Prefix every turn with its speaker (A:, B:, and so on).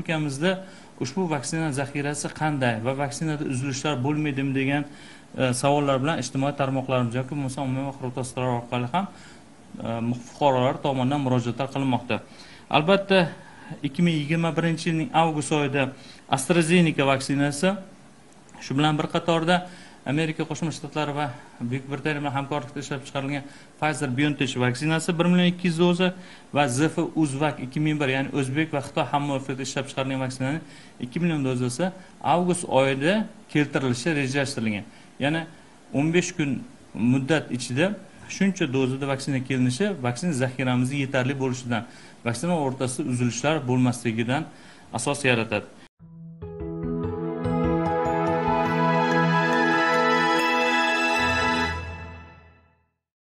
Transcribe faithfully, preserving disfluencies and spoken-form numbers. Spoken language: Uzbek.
A: respublikamizda ushbu vaksina zaxirasi qanday va vaksinada uzilishlar bo'lmaydimi degan savollar bilan ijtimoiy tarmoqlarimiz yoki bo'lmasa ommaviy axborot vositalari orqali ham fuqarolar tomonidan murojaatlar qilinmoqda. Albatta ikki ming yigirma birinchi yilning avgust oyida AstraZeneca vaksinasi, shu bilan bir qatorda Amerika Qo'shma Shtatlari va Buyuk Britaniya bilan hamkorlikda ishlab chiqarilgan Pfizer-BioNTech vaksinasi bir million ikki yuz doza va Z F Uzvak ikki ming bir, ya'ni O'zbek va Xitoy hamkorlikda ishlab chiqarilgan vaksinaning ikki million dozasi avgust oyida keltirilishi rejalashtirilgan. Ya'ni o'n besh kun muddat ichida shuncha dozada vaksina kelinishi vaksina zaxiramizning yetarli bo'lishidan, vaksina o'rtasida uzilishlar bo'lmasligidan asos yaratadi.